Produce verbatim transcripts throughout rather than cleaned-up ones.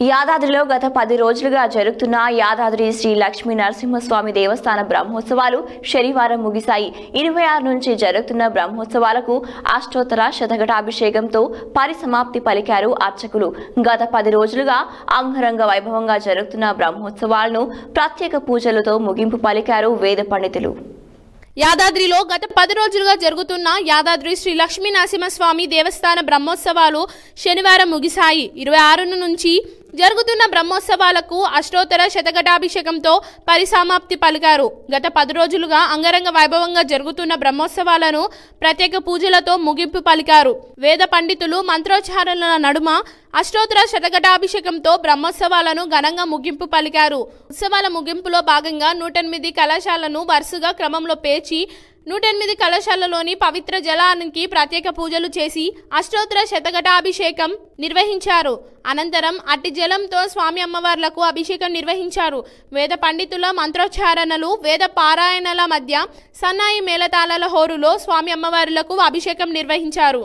యాదాద్రిలో గత పది రోజులుగా జరుగుతున్న యాదాద్రి శ్రీ లక్ష్మీ నరసింహస్వామి దేవస్థాన బ్రహ్మోత్సవాలు శనివారం ముగిశాయి. ఇరవై ఆరు నుంచి జరుగుతున్న బ్రహ్మోత్సవాలకు అష్టోత్తర శతఘటాభిషేకంతో పరిసమాప్తి పలికారు అర్చకులు. గత పది రోజులుగా అంగరంగ వైభవంగా జరుగుతున్న బ్రహ్మోత్సవాలను ప్రత్యేక పూజలతో ముగింపు పలికారు వేద పండితులు. యాదాద్రిలో గత పది రోజులుగా జరుగుతున్న యాదాద్రి శ్రీ లక్ష్మీ నరసింహస్వామి దేవస్థాన బ్రహ్మోత్సవాలు శనివారం ముగిశాయి. ఇరవై ఆరు నుంచి జరుగుతున్న బ్రహ్మోత్సవాలకు అష్టోత్తర శతఘటాభిషేకంతో పరిసమాప్తి పలికారు. గత పది రోజులుగా అంగరంగ వైభవంగా జరుగుతున్న బ్రహ్మోత్సవాలను ప్రత్యేక పూజలతో ముగింపు పలికారు. వేద పండితులు మంత్రోచ్చారణల నడుమ అష్టోత్తర శతఘటాభిషేకంతో బ్రహ్మోత్సవాలను ఘనంగా ముగింపు పలికారు. ఉత్సవాల ముగింపులో భాగంగా నూట ఎనిమిది కలశాలను వరుసగా క్రమంలో పేర్చి నూట ఎనిమిది కలశాలలోని పవిత్ర జలానికి ప్రత్యేక పూజలు చేసి అష్టోత్తర శతఘటాభిషేకం నిర్వహించారు. అనంతరం అట్టి జలంతో స్వామి అమ్మవార్లకు అభిషేకం నిర్వహించారు. వేద పండితుల మంత్రోచ్చారణలు, వేద పారాయణల మధ్య సన్నాయి మేళతాళాల హోరులో స్వామి అమ్మవార్లకు అభిషేకం నిర్వహించారు.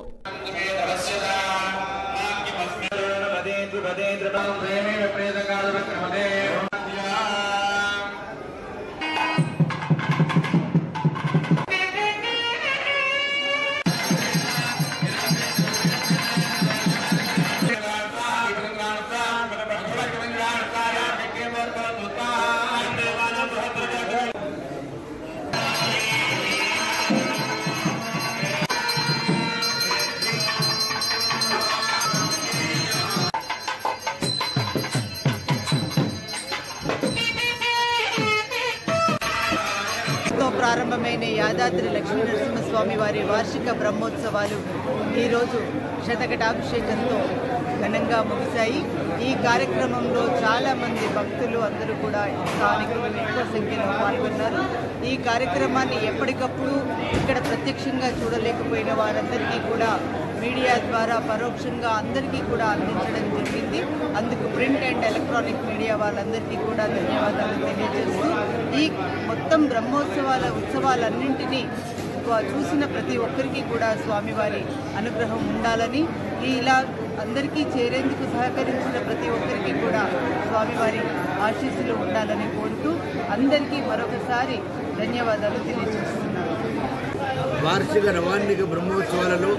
ప్రారంభమైన యాదాద్రి లక్ష్మీ నరసింహస్వామి వారి వార్షిక బ్రహ్మోత్సవాలు ఈరోజు శతఘటాభిషేకంతో ఘనంగా ముగిశాయి. ఈ కార్యక్రమంలో చాలామంది భక్తులు అందరూ కూడా స్థానికులు ఎక్కువ సంఖ్యలో పాల్గొన్నారు. ఈ కార్యక్రమాన్ని ఎప్పటికప్పుడు ఇక్కడ ప్రత్యక్షంగా చూడలేకపోయిన వారందరికీ కూడా మీడియా ద్వారా పరోక్షంగా అందరికీ కూడా అందించడం జరిగింది. అందుకు ప్రింట్ అండ్ ఎలక్ట్రానిక్ మీడియా వాళ్ళందరికీ కూడా ధన్యవాదాలు తెలియజేస్తూ ఈ మొత్తం బ్రహ్మోత్సవాల ఉత్సవాలన్నింటినీ చూసిన ప్రతి ఒక్కరికి కూడా స్వామివారి అనుగ్రహం ఉండాలని, ఇలా అందరికీ చేరేందుకు సహకరించిన ప్రతి ఒక్కరికి కూడా స్వామివారి ఆశీస్సులు ఉండాలని కోరుతూ అందరికీ మరొకసారి ధన్యవాదాలు తెలియజేస్తున్నాను. వార్షిక నవాన్నిక బ్రహ్మోత్సవాలలో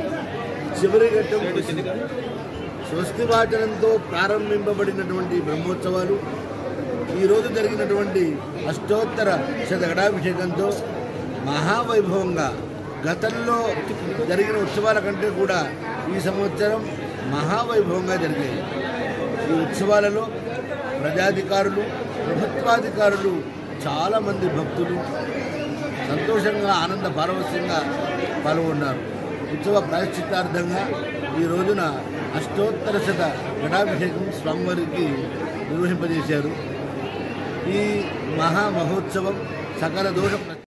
చివరి ఘట్టం స్వస్తి వాచనంతో ప్రారంభింపబడినటువంటి బ్రహ్మోత్సవాలు ఈరోజు జరిగినటువంటి అష్టోత్తర శతఘటాభిషేకంతో మహావైభవంగా గతంలో జరిగిన ఉత్సవాల కంటే కూడా ఈ సంవత్సరం మహావైభవంగా జరిగాయి. ఈ ఉత్సవాలలో ప్రజాధికారులు, ప్రభుత్వాధికారులు, చాలామంది భక్తులు సంతోషంగా ఆనంద పారవస్యంగా పాల్గొన్నారు. ఉత్సవ ప్రాయశ్చిత్తార్థంగా ఈ రోజున అష్టోత్తర శత ఘటాభిషేకం స్వామివారికి నిర్వహింపజేశారు. ఈ మహా మహోత్సవం సకల దోష